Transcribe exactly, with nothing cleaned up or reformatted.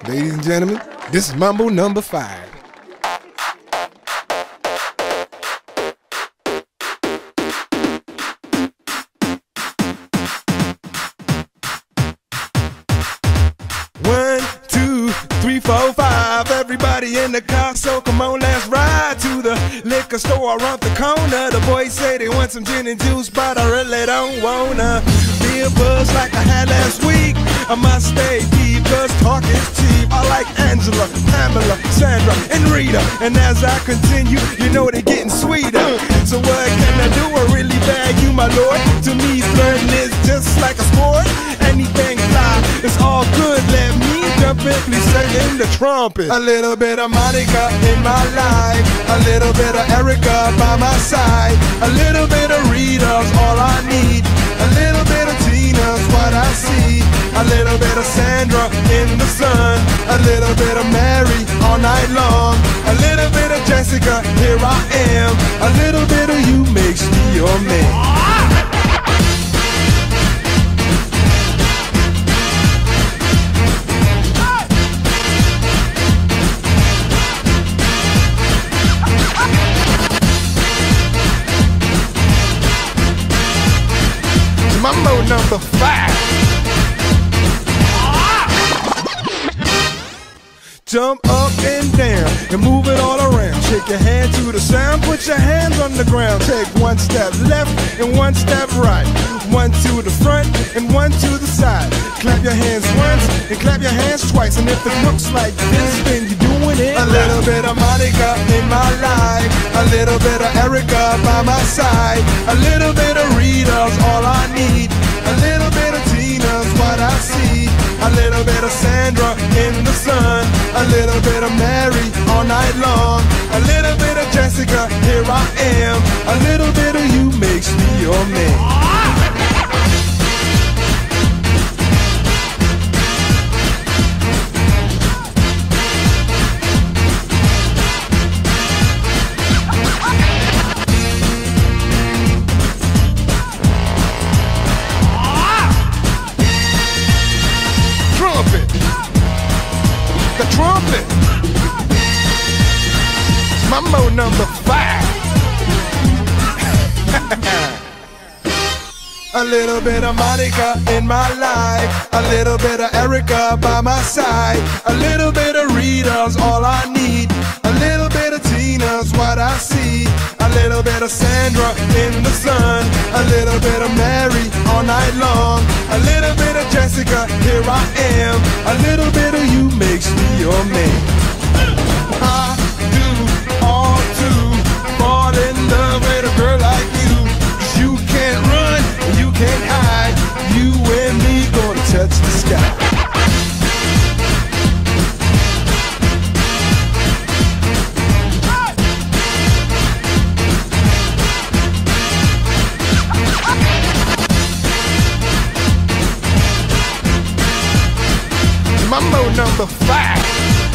Ladies and gentlemen, this is Mambo number five. One, two, three, four, five. Everybody in the car, so come on, let's ride to the liquor store around the corner. The boys say they want some gin and juice, but I really don't wanna be a buzz like I had last week. I must stay deep, cause talk is cheap. I like Angela, Pamela, Sandra, and Rita. And as I continue, you know they're getting sweeter. So what can I do? I really bag you, my lord. To me, flirting is just like a sport. Anything fly, it's all good. Let me jump in, please sing the trumpet. A little bit of Monica in my life, a little bit of Erica by my side, a little bit of Rita's all I need, a little bit of Tina's what I see, a little bit of Sandra in the sun, a little bit of Mary all night long, a little bit of Jessica, here I am, a little bit of you makes me your man. Mambo number five. Jump up and down and move it all around. Shake your hand to the sound, put your hands on the ground. Take one step left and one step right. One to the front and one to the side. Clap your hands once and clap your hands twice. And if it looks like this, then you're doing it. A little bit of Monica in my life, a little bit of Erica by my side, a little bit of Rita's all I need, a little bit of Tina's what I see, a little bit of Sandra in the sun, a little bit of Mary all night long, a little bit of Jessica, here I am, a little bit of you makes me your man. The trumpet. Mambo number five. A little bit of Monica in my life, a little bit of Erica by my side, a little bit of Rita's all I need, a little bit of Tina's what I see, a little bit of Sandra in the sun, a little bit of Mary all night long, a little bit of Jessica, here I am, a little bit of you makes me your man. I do all to fall in love with a girl like you, 'cause you can't run, you can't hide, you and me gonna touch the sky. Mambo number five.